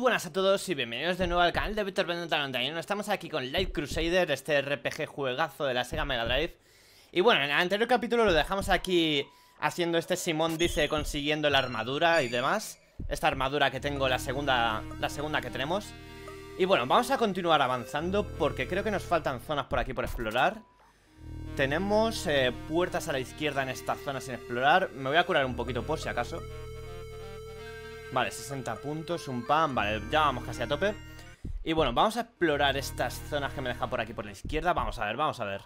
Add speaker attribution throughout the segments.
Speaker 1: buenas a todos y bienvenidos de nuevo al canal de Víctor Vendetta 91. Estamos aquí con Light Crusader, este RPG juegazo de la Sega Mega Drive. Y bueno, en el anterior capítulo lo dejamos aquí haciendo este Simón dice consiguiendo la armadura y demás. Esta armadura que tengo, la segunda que tenemos. Y bueno, vamos a continuar avanzando porque creo que nos faltan zonas por aquí por explorar. Tenemos puertas a la izquierda en esta zona sin explorar. Me voy a curar un poquito por si acaso. Vale, 60 puntos, un pan, vale, ya vamos casi a tope. Y bueno, vamos a explorar estas zonas que me deja por aquí por la izquierda. Vamos a ver, vamos a ver.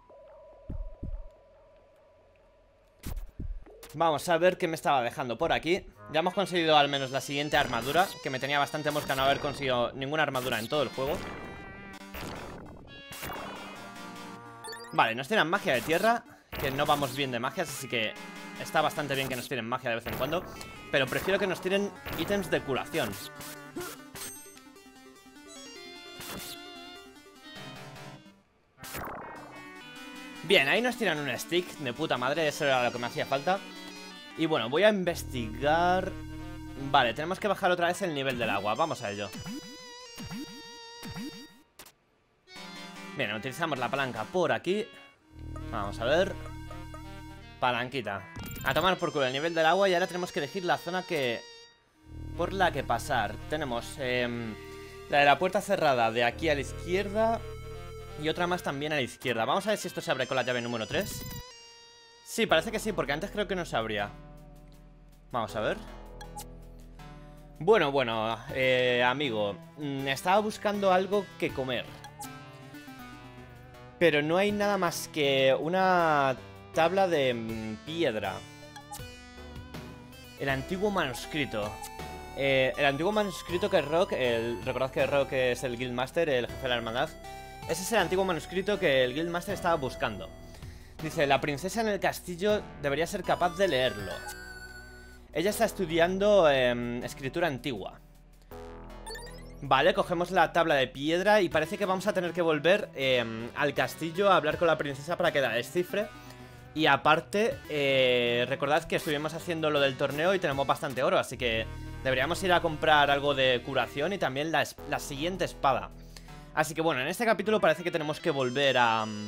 Speaker 1: Vamos a ver qué me estaba dejando por aquí. Ya hemos conseguido al menos la siguiente armadura, que me tenía bastante mosca no haber conseguido ninguna armadura en todo el juego. Vale, nos tiran magia de tierra, que no vamos bien de magias, así que está bastante bien que nos tiren magia de vez en cuando. Pero prefiero que nos tiren ítems de curación. Bien, ahí nos tiran un stick de puta madre, eso era lo que me hacía falta. Y bueno, voy a investigar. Vale, tenemos que bajar otra vez el nivel del agua, vamos a ello. Bien, utilizamos la palanca por aquí. Vamos a ver. Palanquita. A tomar por culo el nivel del agua. Y ahora tenemos que elegir la zona por la que pasar. Tenemos la de la puerta cerrada de aquí a la izquierda. Y otra más también a la izquierda. Vamos a ver si esto se abre con la llave número 3. Sí, parece que sí, porque antes creo que no se abría. Vamos a ver. Bueno, amigo, estaba buscando algo que comer, pero no hay nada más que una tabla de piedra. El antiguo manuscrito. El antiguo manuscrito que Rock, recordad que Rock es el Guildmaster, el jefe de la hermandad. Ese es el antiguo manuscrito que el Guildmaster estaba buscando. Dice, la princesa en el castillo debería ser capaz de leerlo. Ella está estudiando escritura antigua. Vale, cogemos la tabla de piedra y parece que vamos a tener que volver al castillo a hablar con la princesa para que la descifre. Y aparte, recordad que estuvimos haciendo lo del torneo y tenemos bastante oro, así que deberíamos ir a comprar algo de curación y también la siguiente espada. Así que bueno, en este capítulo parece que tenemos que volver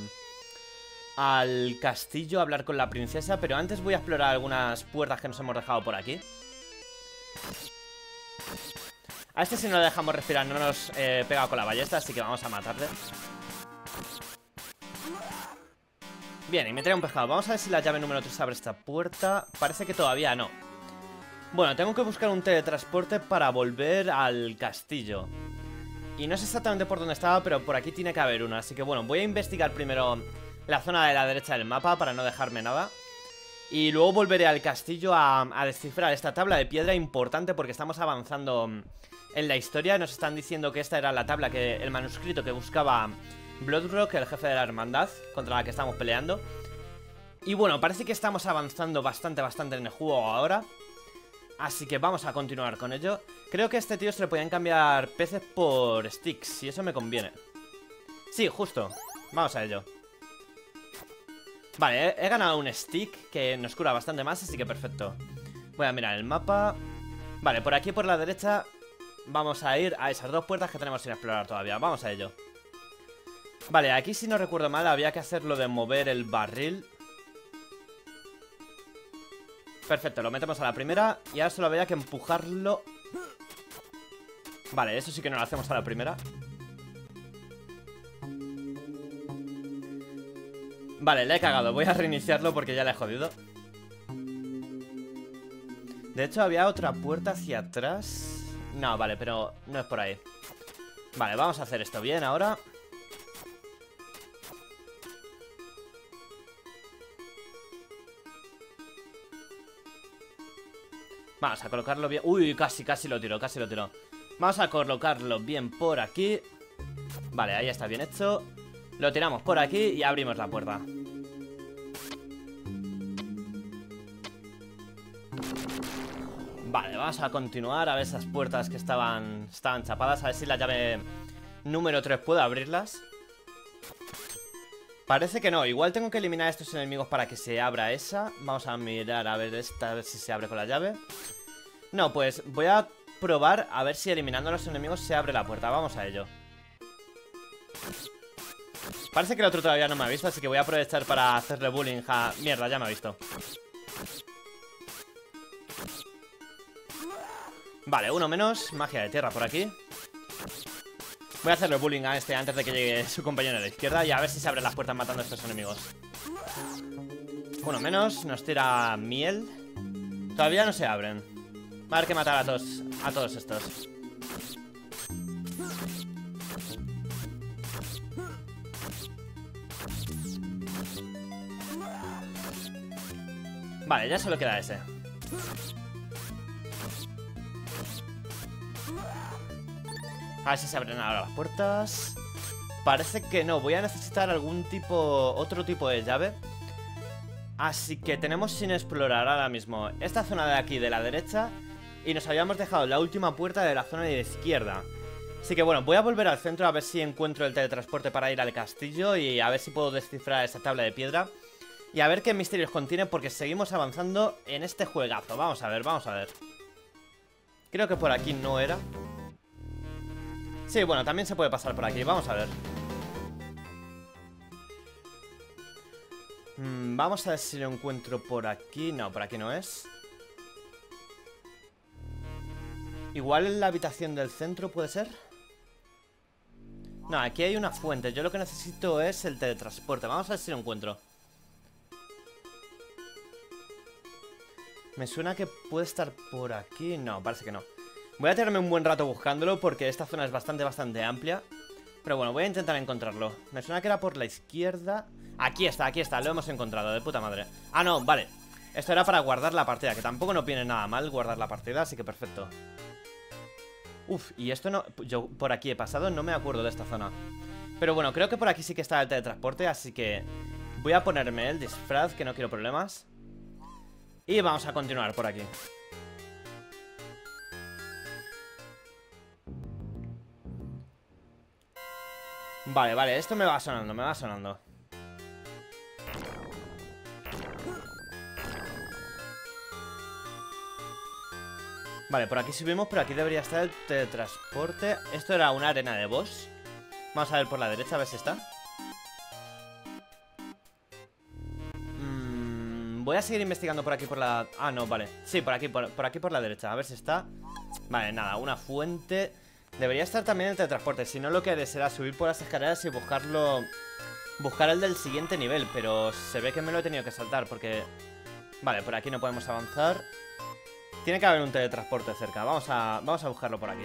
Speaker 1: al castillo a hablar con la princesa, pero antes voy a explorar algunas puertas que nos hemos dejado por aquí. A este si no le dejamos respirar no nos pega con la ballesta, así que vamos a matarle. Bien, y me trae un pescado. Vamos a ver si la llave número 3 abre esta puerta. Parece que todavía no. Bueno, tengo que buscar un teletransporte para volver al castillo. Y no sé exactamente por dónde estaba, pero por aquí tiene que haber uno. Así que bueno, voy a investigar primero la zona de la derecha del mapa para no dejarme nada. Y luego volveré al castillo a descifrar esta tabla de piedra importante porque estamos avanzando en la historia. Nos están diciendo que esta era la tabla, el manuscrito que buscaba Bloodrock, el jefe de la hermandad contra la que estamos peleando. Y bueno, parece que estamos avanzando bastante en el juego ahora. Así que vamos a continuar con ello. Creo que a este tío se le podían cambiar peces por sticks y eso me conviene. Sí, justo. Vamos a ello. Vale, he ganado un stick que nos cura bastante más, así que perfecto. Voy a mirar el mapa. Vale, por aquí por la derecha vamos a ir a esas dos puertas que tenemos sin explorar todavía. Vamos a ello. Vale, aquí si no recuerdo mal había que hacer lo de mover el barril. Perfecto, lo metemos a la primera y ahora solo había que empujarlo. Vale, eso sí que no lo hacemos a la primera. Vale, le he cagado, voy a reiniciarlo porque ya le he jodido. De hecho había otra puerta hacia atrás. No, vale, pero no es por ahí. Vale, vamos a hacer esto bien ahora. Vamos a colocarlo bien. Uy, casi lo tiro, casi lo tiro. Vamos a colocarlo bien por aquí. Vale, ahí está bien hecho. Lo tiramos por aquí y abrimos la puerta. Vale, vamos a continuar a ver esas puertas que estaban chapadas. A ver si la llave número 3 puedo abrirlas. Parece que no, igual tengo que eliminar a estos enemigos para que se abra esa. Vamos a mirar a ver esta, a ver si se abre con la llave. No, pues voy a probar a ver si eliminando a los enemigos se abre la puerta. Vamos a ello. Parece que el otro todavía no me ha visto, así que voy a aprovechar para hacerle bullying a... Mierda, ya me ha visto. Vale, uno menos. Magia de tierra por aquí. Voy a hacerle bullying a este antes de que llegue su compañero a la izquierda y a ver si se abren las puertas matando a estos enemigos. Uno menos. Nos tira miel. Todavía no se abren. Va a haber que matar a todos estos. Vale, ya solo queda ese. A ver si se abren ahora las puertas. Parece que no, voy a necesitar otro tipo de llave. Así que tenemos sin explorar ahora mismo esta zona de aquí de la derecha. Y nos habíamos dejado la última puerta de la zona de la izquierda. Así que bueno, voy a volver al centro a ver si encuentro el teletransporte para ir al castillo. Y a ver si puedo descifrar esa tabla de piedra. Y a ver qué misterios contiene, porque seguimos avanzando en este juegazo. Vamos a ver, vamos a ver. Creo que por aquí no era. Sí, bueno, también se puede pasar por aquí, vamos a ver. Vamos a ver si lo encuentro por aquí. No, por aquí no es. Igual en la habitación del centro, ¿puede ser? No, aquí hay una fuente. Yo lo que necesito es el teletransporte. Vamos a ver si lo encuentro. Me suena que puede estar por aquí. No, parece que no. Voy a tirarme un buen rato buscándolo porque esta zona es bastante amplia. Pero bueno, voy a intentar encontrarlo. Me suena que era por la izquierda. Aquí está, lo hemos encontrado, de puta madre. Ah, no, vale. Esto era para guardar la partida, que tampoco no viene nada mal guardar la partida, así que perfecto. Uf, y esto no... Yo por aquí he pasado, no me acuerdo de esta zona. Pero bueno, creo que por aquí sí que está el teletransporte, así que voy a ponerme el disfraz, que no quiero problemas. Y vamos a continuar por aquí. Vale, esto me va sonando, Vale, por aquí subimos, pero aquí debería estar el teletransporte. Esto era una arena de boss. Vamos a ver por la derecha, a ver si está. Voy a seguir investigando por aquí por la... Ah, no, vale. Sí, por aquí por la derecha, a ver si está. Vale, nada, una fuente. Debería estar también el teletransporte. Si no, lo que haré será subir por las escaleras y buscarlo. Buscar el del siguiente nivel. Pero se ve que me lo he tenido que saltar porque... Vale, por aquí no podemos avanzar. Tiene que haber un teletransporte cerca. Vamos a buscarlo por aquí.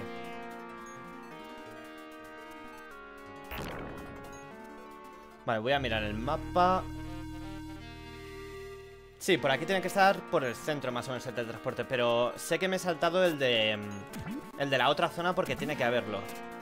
Speaker 1: Vale, voy a mirar el mapa. Sí, por aquí tiene que estar por el centro más o menos el teletransporte. Pero sé que me he saltado el de la otra zona porque tiene que haberlo.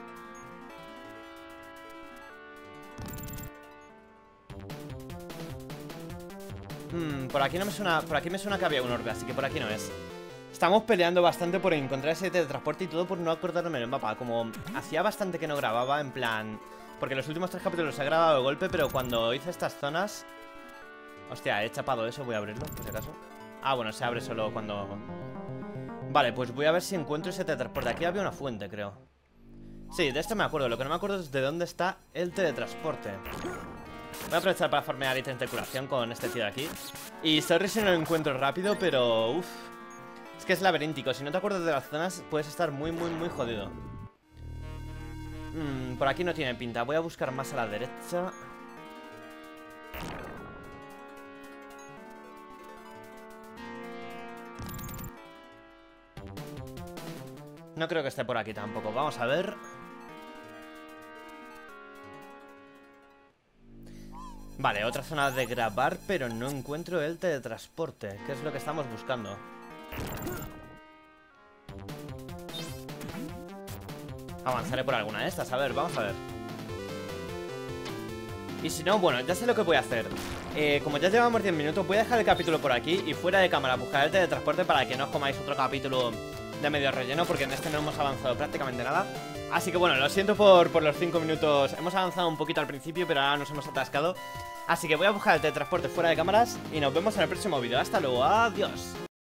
Speaker 1: Por aquí no me suena. Por aquí me suena que había un orbe, así que por aquí no es. Estamos peleando bastante por encontrar ese teletransporte y todo por no acordarme del mapa. Como hacía bastante que no grababa, en plan... Porque los últimos 3 capítulos he grabado de golpe, pero cuando hice estas zonas... Hostia, he chapado eso, voy a abrirlo, por si acaso. Ah, bueno, se abre solo cuando... Vale, pues voy a ver si encuentro ese teletransporte. Aquí había una fuente, creo. Sí, de esto me acuerdo. Lo que no me acuerdo es de dónde está el teletransporte. Voy a aprovechar para farmear ítems de curación con este tío de aquí. Y sorry si no lo encuentro rápido, pero... Uff. Es que es laberíntico. Si no te acuerdas de las zonas, puedes estar muy jodido. Por aquí no tiene pinta. Voy a buscar más a la derecha. No creo que esté por aquí tampoco. Vamos a ver. Vale, otra zona de grabar, pero no encuentro el teletransporte, que es lo que estamos buscando. Avanzaré por alguna de estas, a ver, vamos a ver. Y si no, bueno, ya sé lo que voy a hacer. Como ya llevamos 10 minutos, voy a dejar el capítulo por aquí y fuera de cámara buscar el teletransporte para que no os comáis otro capítulo de medio relleno, porque en este no hemos avanzado prácticamente nada. Así que bueno, lo siento por los 5 minutos. Hemos avanzado un poquito al principio, pero ahora nos hemos atascado. Así que voy a buscar el teletransporte fuera de cámaras y nos vemos en el próximo vídeo. Hasta luego, adiós.